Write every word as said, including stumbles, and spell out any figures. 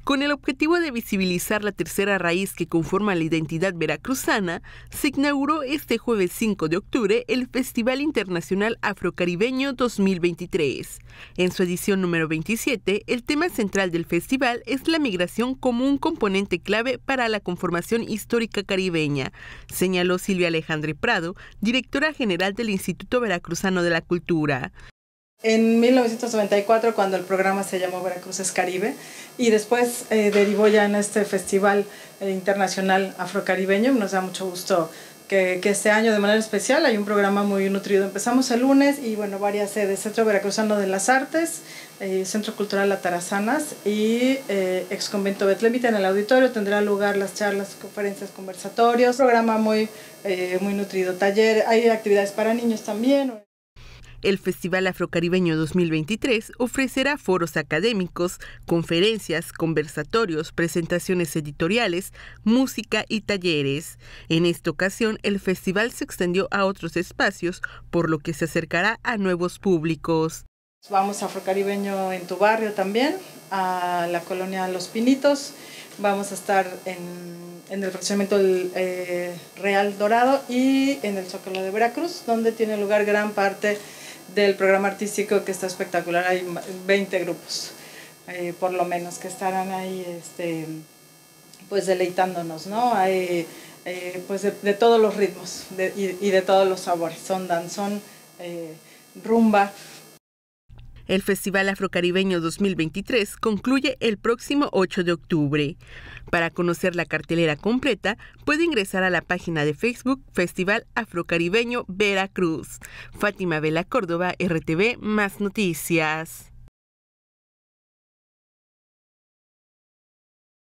Con el objetivo de visibilizar la tercera raíz que conforma la identidad veracruzana, se inauguró este jueves cinco de octubre el Festival Internacional Afrocaribeño dos mil veintitrés. En su edición número veintisiete, el tema central del festival es la migración como un componente clave para la conformación histórica caribeña, señaló Silvia Alejandre Prado, directora general del Instituto Veracruzano de la Cultura. En mil novecientos noventa y cuatro, cuando el programa se llamó Veracruz es Caribe, y después eh, derivó ya en este Festival eh, Internacional Afrocaribeño. Nos da mucho gusto que, que este año de manera especial hay un programa muy nutrido. Empezamos el lunes y bueno, varias sedes: Centro Veracruzano de las Artes, eh, Centro Cultural Atarazanas y eh, Ex Convento Betlemita. En el auditorio tendrá lugar las charlas, conferencias, conversatorios. Programa muy, eh, muy nutrido. Taller, hay actividades para niños también. El Festival Afrocaribeño dos mil veintitrés ofrecerá foros académicos, conferencias, conversatorios, presentaciones editoriales, música y talleres. En esta ocasión, el festival se extendió a otros espacios, por lo que se acercará a nuevos públicos. Vamos a Afrocaribeño en tu barrio también, a la colonia Los Pinitos. Vamos a estar en, en el fraccionamiento del eh, Real Dorado y en el Zócalo de Veracruz, donde tiene lugar gran parte del programa artístico, que está espectacular. Hay veinte grupos, eh, por lo menos, que estarán ahí este, pues deleitándonos, ¿no? Hay eh, pues de, de todos los ritmos de, y, y de todos los sabores, son danzón, eh, rumba. El Festival Afrocaribeño dos mil veintitrés concluye el próximo ocho de octubre. Para conocer la cartelera completa, puede ingresar a la página de Facebook Festival Afrocaribeño Veracruz. Fátima Vela Córdoba, R T V, Más Noticias.